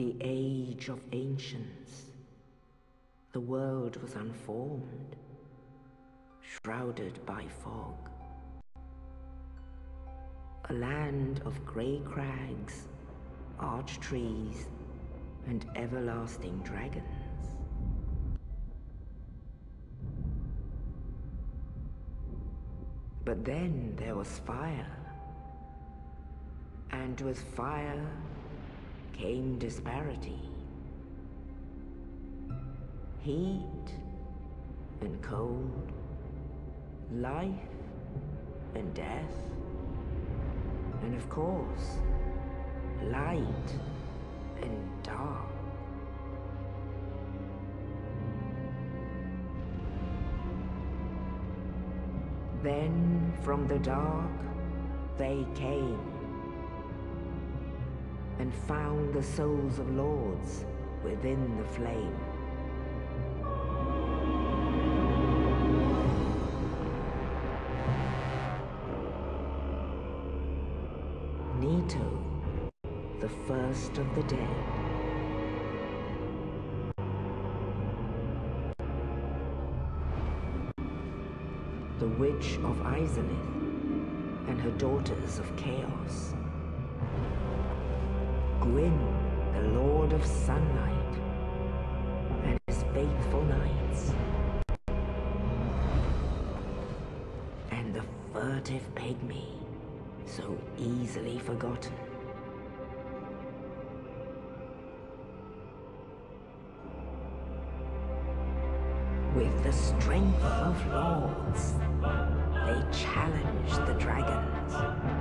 the age of ancients, the world was unformed, shrouded by fog. A land of grey crags, arch trees, and everlasting dragons. But then there was fire, and with fire came disparity. Heat and cold, life and death, and of course, light and dark. Then from the dark they came and found the souls of lords within the flame. Nito, the first of the dead. The Witch of Izalith and her daughters of Chaos. Gwyn, the Lord of Sunlight, and his faithful knights. And the furtive pygmy, so easily forgotten. With the strength of lords, they challenged the dragons.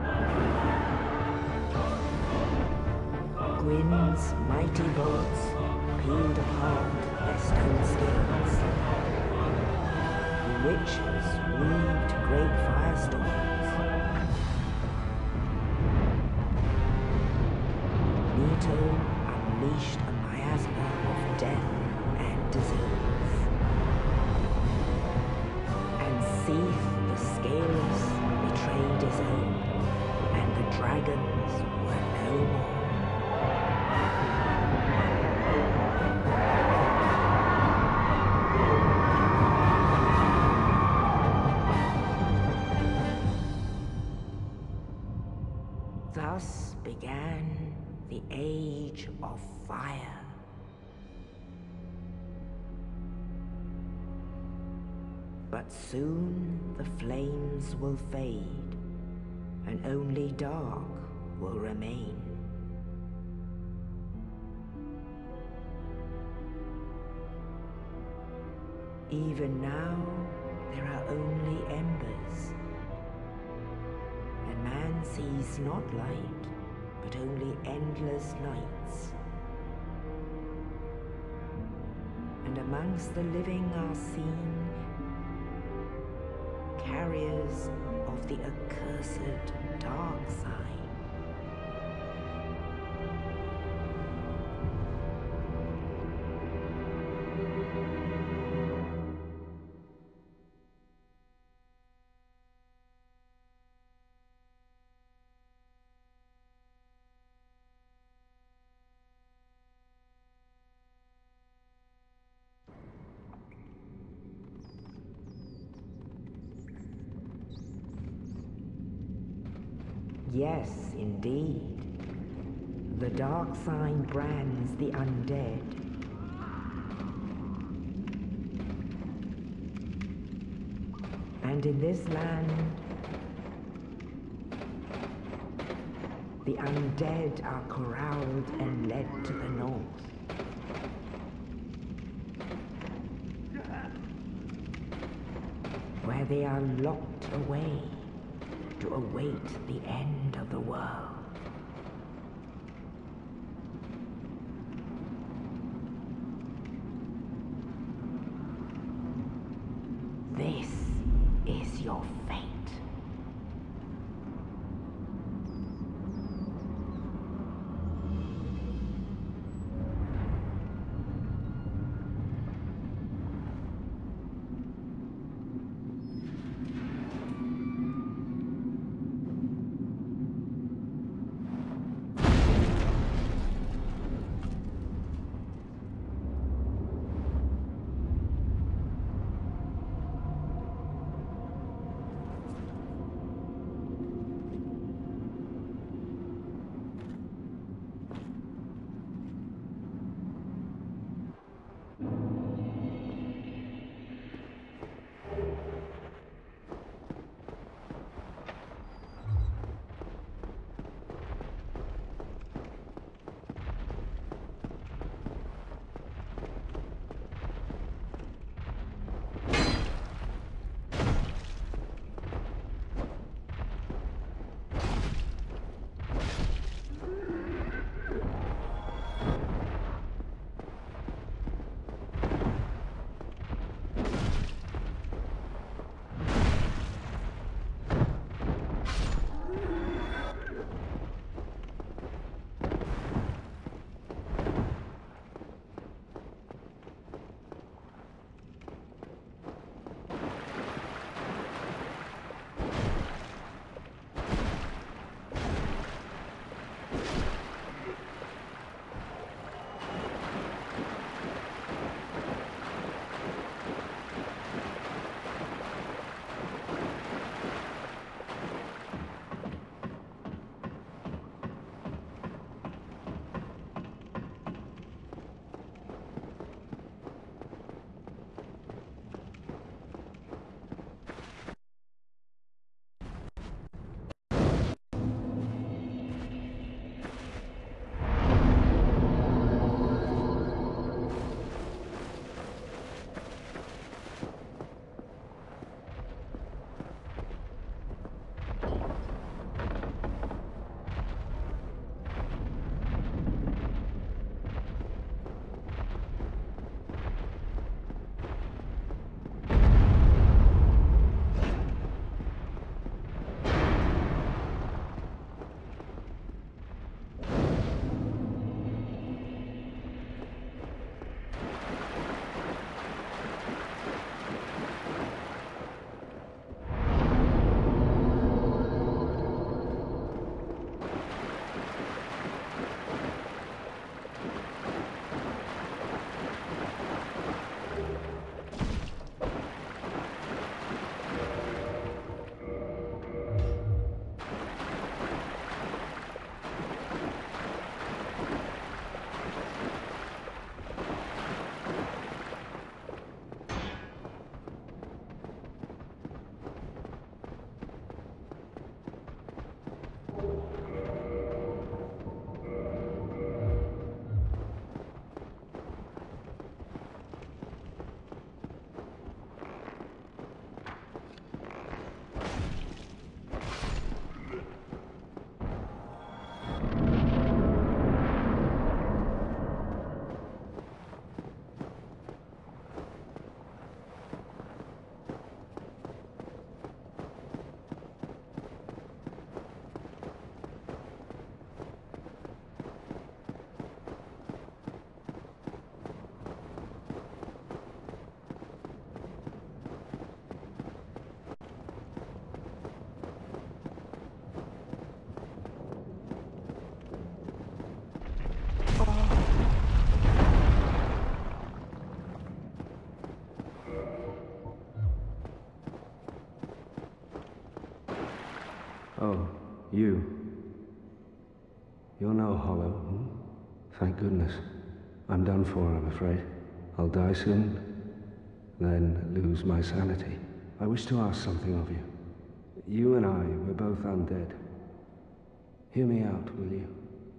Gwyn's mighty bolts peeled apart their stone skins. The witches weaved great firestorms. Nito unleashed a miasma of death and disease. And Seath the Scaleless betrayed his own, and the dragons were no more. Thus began the Age of Fire. But soon the flames will fade, and only dark will remain. Even now, there are only embers, and man sees not light, but only endless nights. And amongst the living are seen carriers of the accursed dark side. Yes, indeed. The dark sign brands the undead. And in this land, the undead are corralled and led to the north. Where they are locked away to await the end of the world. This is your fate. You're no hollow, hmm? Thank goodness. I'm done for, I'm afraid. I'll die soon, then lose my sanity. I wish to ask something of you. You and I, we're both undead. Hear me out, will you?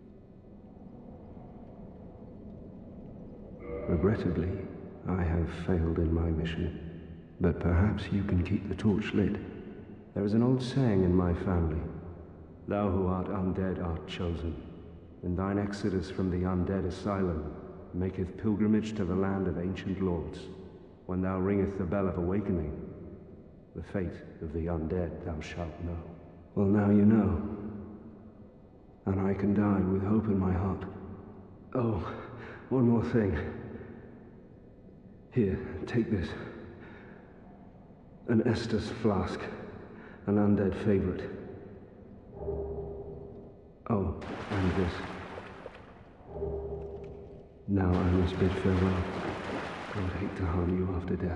Regrettably, I have failed in my mission, but perhaps you can keep the torch lit. There is an old saying in my family, "Thou who art undead art chosen, and thine exodus from the undead asylum maketh pilgrimage to the land of ancient lords. When thou ringeth the bell of awakening, the fate of the undead thou shalt know." Well, now you know, and I can die with hope in my heart. Oh, one more thing. Here, take this. An Estus flask, an undead favorite. Oh, and this. Now I must bid farewell. I would hate to harm you after death.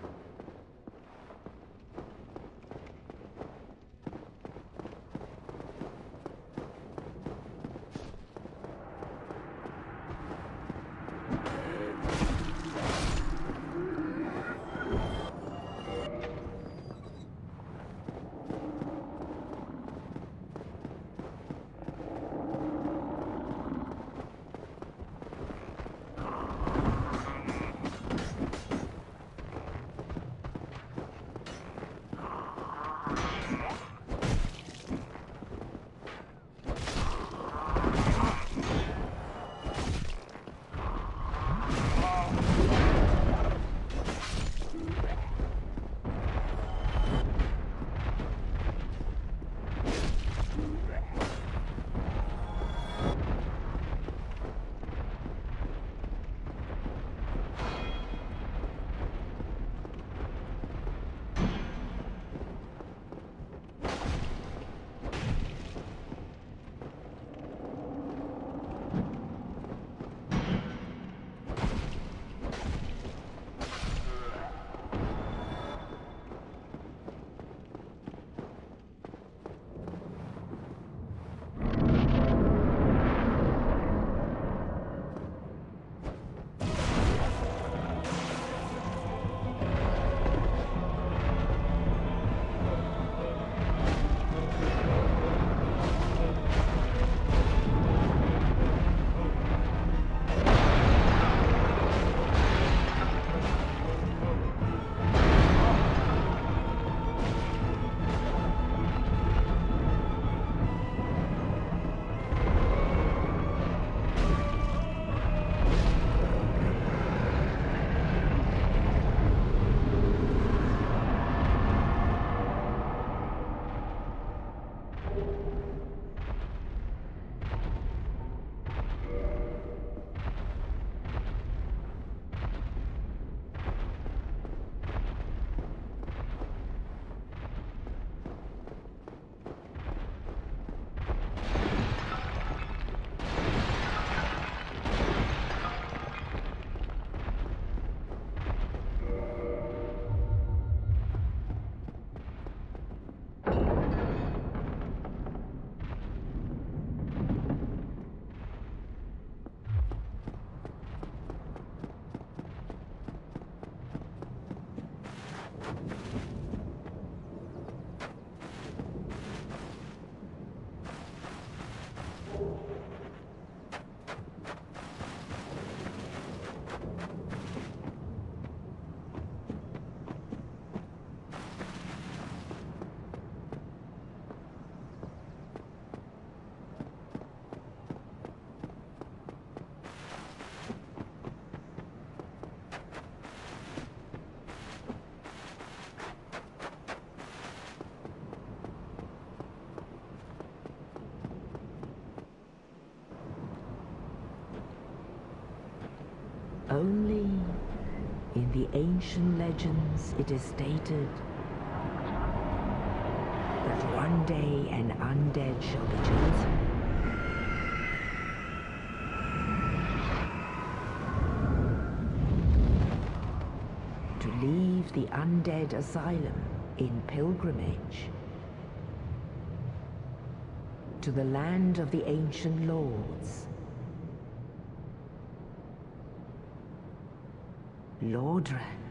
Only in the ancient legends it is stated that one day an undead shall be chosen. To leave the undead asylum in pilgrimage. to the land of the ancient lords. Lordran.